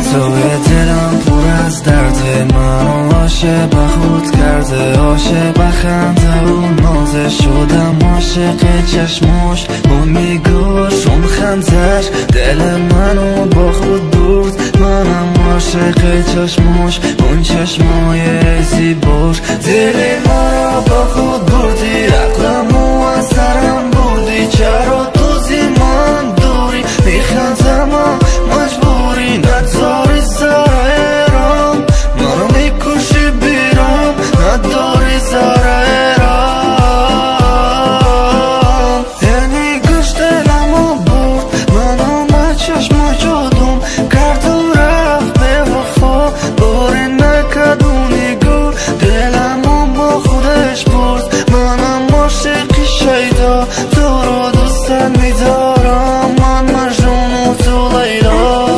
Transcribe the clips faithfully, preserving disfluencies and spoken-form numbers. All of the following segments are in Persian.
توی دلم پر از درده، منو عاشق خود کرده، عاشق خنده و نازه شدم، عاشق چشماش اون میگوش اون خندش دل منو با خود برد، منم عاشق چشماش اون چشمای زیباش. دل مرا با خود بردی، عقلمو از سرم بردی، چرا تو زی من دوری؟ میخندم مجبوری نداری سرم، منو میکشی بیرم نداری سرم. یعنی گوش دلمو برد، منو من چشم جادم کرد و رفت به وفا، باری نکد و نگو دلمو با خودش برد، منم عاشقی شیدا تو رو دوستت میدارم، من مجنون و تو لیلا.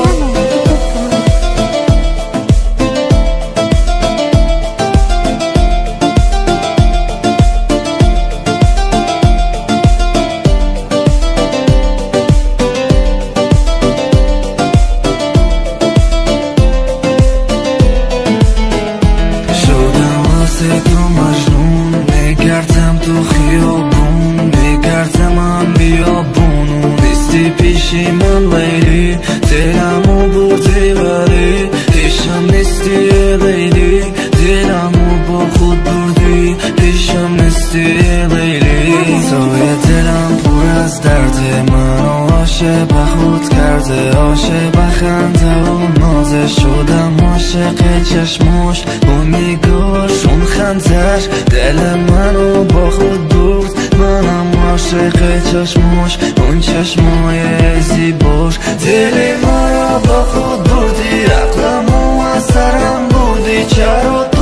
تو مجنون میگردم تو خیابون، میگردم هم بیابون، نیستی پیشی من لیلی، دلمو بردی ولی پیشم نیستی لیلی، دلمو با خود بردی پیشم نیستی لیلی. توی دلم پر از درده، منو عاشق خود کرده، عاشق خنده و نازه شدم، عاشق چشماش اون میگوش اون خندش دل منو با خود برد، منم عاشق چشماش اون چشمای زیباش. دل مرا با خود بردی، عقلمو از سرم بردی، چرا